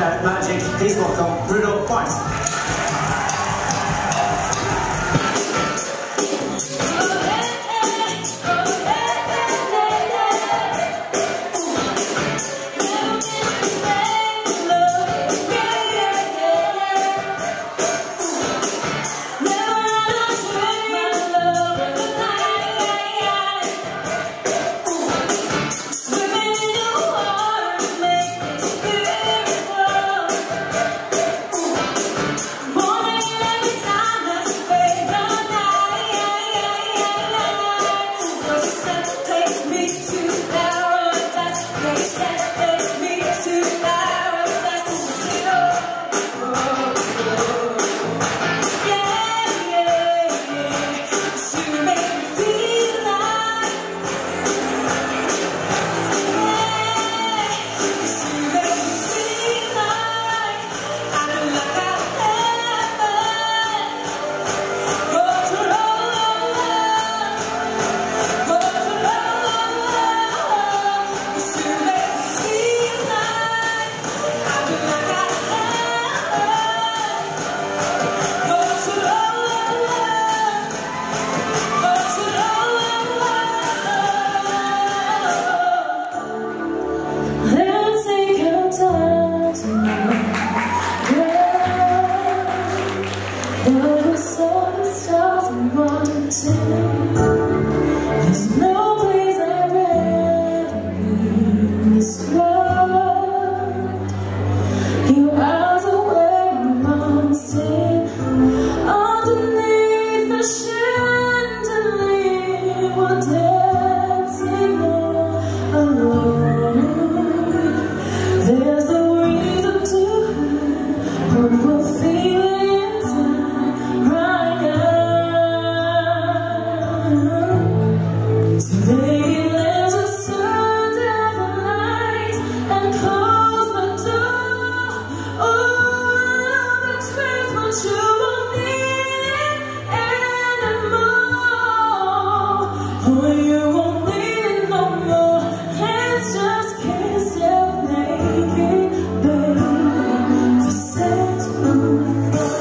Planet Magic. Please welcome Bruno Mars. There's no place I'd rather be in this world. Your eyes are where I'm lost in, underneath the chandelier, we're dancing all alone. There's no reason to hide what we're feeling inside right now. Today, let's just turn down the lights and close the door. Oh, the trace, but you won't need it anymore. Oh, you won't need it no more. Let's just kiss and make it, baby, to set on the floor.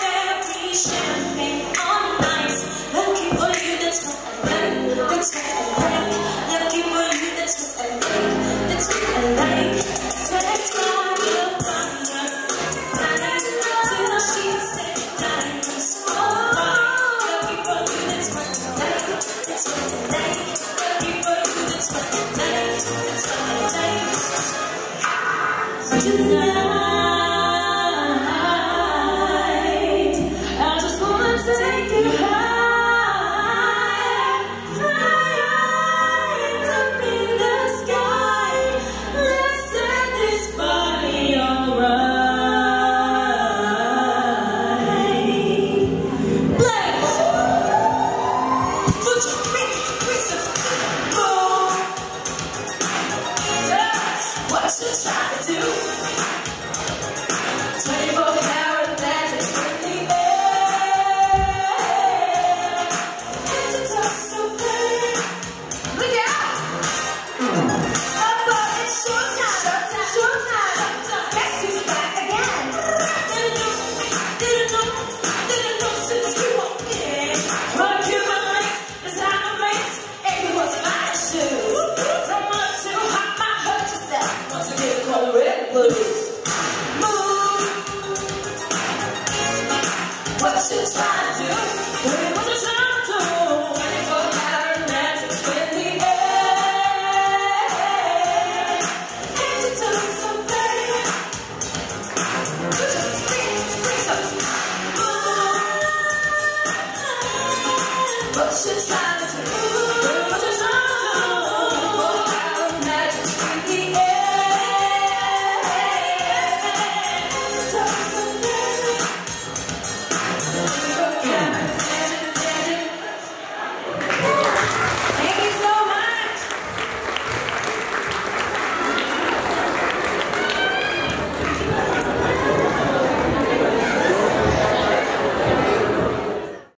Champagne on ice, looking for you, that's what I love.